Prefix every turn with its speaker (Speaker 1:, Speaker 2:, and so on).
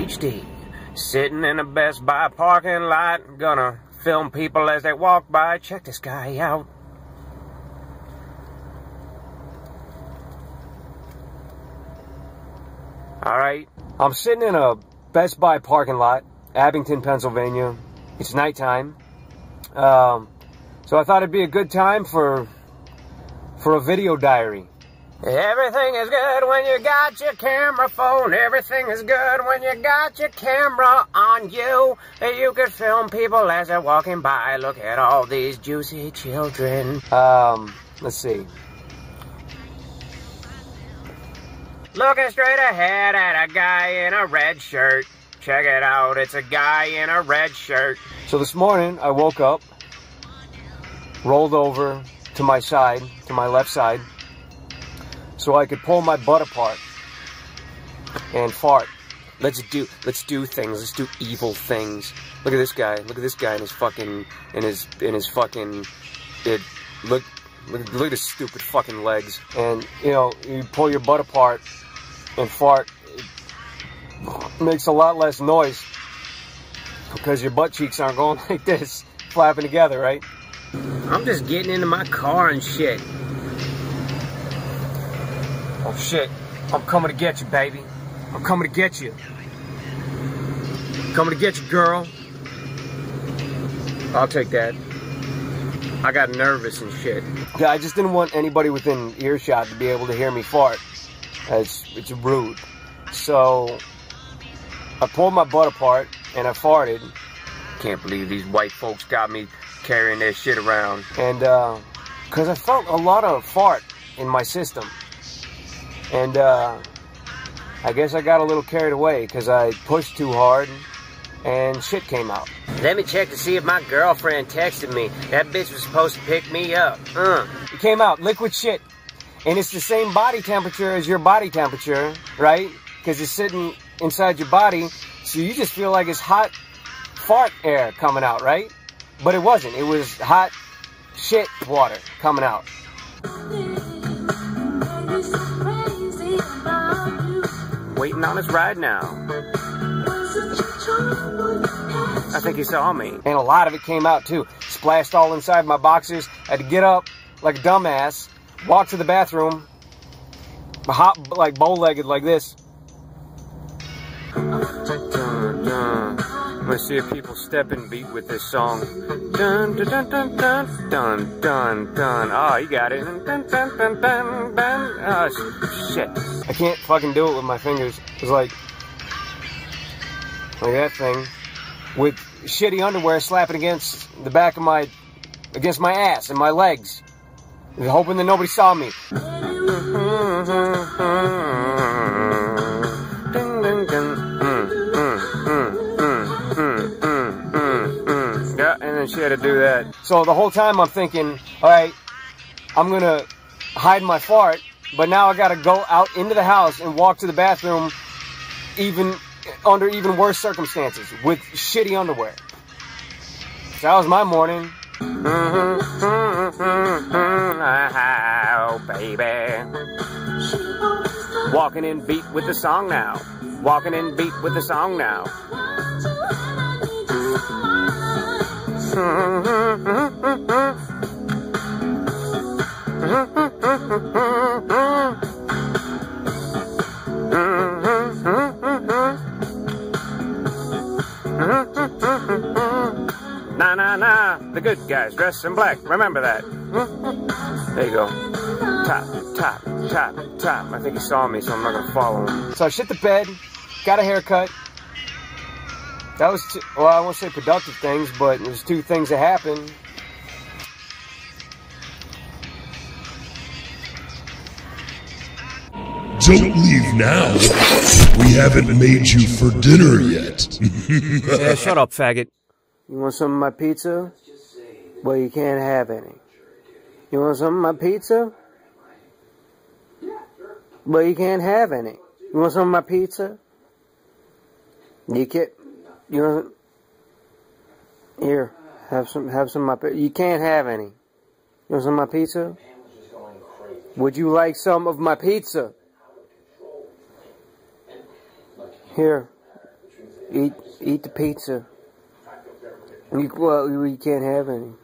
Speaker 1: HD. Sitting in a Best Buy parking lot, gonna film people as they walk by. Check this guy out. Alright, I'm sitting in a Best Buy parking lot, Abington, Pennsylvania. It's nighttime. So I thought it'd be a good time for a video diary. Everything is good when you got your camera phone. Everything is good when you got your camera on you. You can film people as they're walking by. Look at all these juicy children. Let's see. Looking straight ahead at a guy in a red shirt. Check it out, it's a guy in a red shirt. So this morning, I woke up, rolled over to my side, to my left side, so I could pull my butt apart and fart. Let's do things. Let's do evil things. Look at this guy. Look at this guy in his fucking look at his stupid fucking legs. And you know, you pull your butt apart and fart. It makes a lot less noise because your butt cheeks aren't going like this, flapping together, right? I'm just getting into my car and shit. Oh shit, I'm coming to get you, baby. I'm coming to get you. Coming to get you, girl. I'll take that. I got nervous and shit. Yeah, I just didn't want anybody within earshot to be able to hear me fart. It's rude. So I pulled my butt apart and I farted. Can't believe these white folks got me carrying their shit around. And because I felt a lot of fart in my system. And I guess I got a little carried away because I pushed too hard and shit came out. Let me check to see if my girlfriend texted me. That bitch was supposed to pick me up. It came out, liquid shit. And it's the same body temperature as your body temperature, right? Because it's sitting inside your body, so you just feel like it's hot fart air coming out, right? But it wasn't. It was hot shit water coming out. Waiting on his ride now. I think he saw me. And a lot of it came out too. Splashed all inside my boxers. I had to get up like a dumbass, walk to the bathroom, hop like bow-legged like this. Let's see if people step and beat with this song. Dun dun dun dun dun dun dun dun. Oh, you got it. Dun dun dun dun dun dun. Oh shit! I can't fucking do it with my fingers. It's like that thing with shitty underwear slapping against the back of my ass and my legs, hoping that nobody saw me. Yeah, and then she had to do that. So the whole time I'm thinking, all right, I'm gonna hide my fart, but now I gotta go out into the house and walk to the bathroom under even worse circumstances with shitty underwear. So that was my morning. Oh, baby. Walking in beat with the song now. Walking in beat with the song now. Nah, nah, nah. The good guys dress in black. Remember that. There you go. Top, top, top, top. I think he saw me, so I'm not going to follow him. So I shit the bed, got a haircut. That was, well, I won't say productive things, but there's two things that happened.
Speaker 2: Don't leave now. We haven't made you for dinner yet.
Speaker 1: Yeah, shut up, faggot. You want some of my pizza? Well, you can't have any. You want some of my pizza? But you can't have any. You want some of my pizza? You can't. You want? Here, have some of my pizza. You can't have any. You want some of my pizza? Would you like some of my pizza? Here, Eat the pizza. Well, you can't have any.